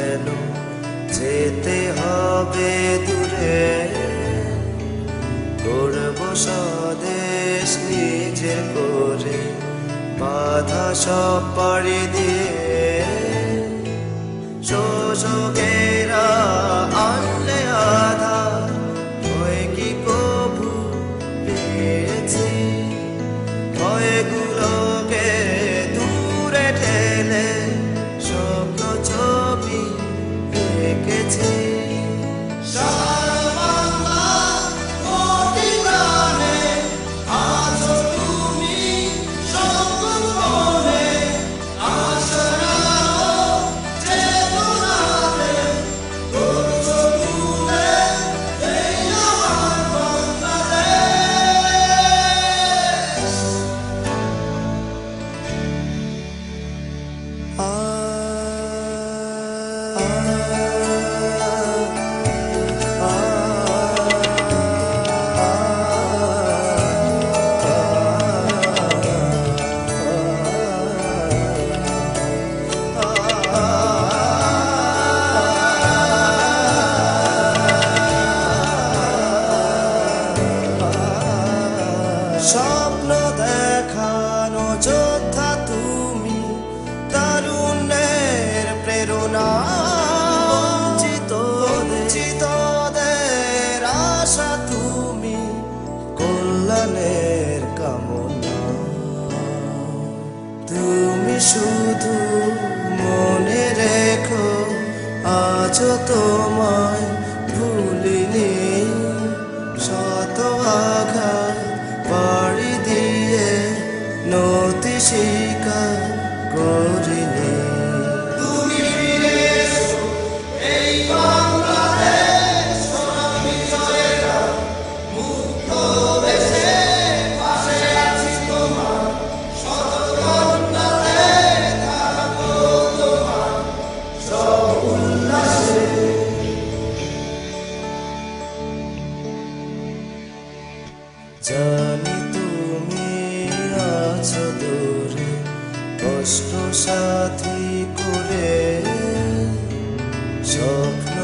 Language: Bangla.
যেন যেতে হবে দূরে, করব স্বদেশ নিজের করে, বাধা সব পাড়ি দিয়ে। শোষকেরা আনলে আধার, ভয় কি কবু পেয়েছি? ভয়গুলোকে দূরে ঠেলে স্বপ্ন ছবি এঁকেছি। স্বপ্ন দেখানো যোদ্ধা তুমি, তারুণ্যের প্রেরণা, বঞ্চিতদের আশা তুমি, কল্যাণের কামনা। তুমি শুধু মনে রেখো, আজও তোমায় ভুলিনি। শত আঘাত পাড়ি দিয়ে নতি স্বীকার করিনি। তুমি ফিরে এসো এই বাংলাদেশ, বিজয়েরা মুক্ত দেশে, পাশে আছি তোমার, শতকণ্ঠাতে থাকো তোমার সব উল্লাসে। জানি তুমি আছো দূরে, কষ্ট সাথী করে, স্বপ্ন